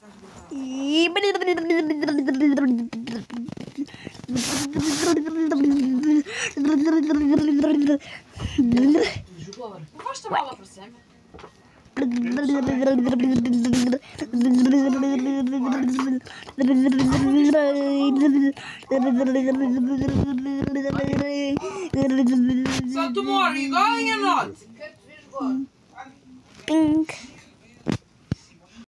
Afasta a bola para cima. Só tomou e ganha, note.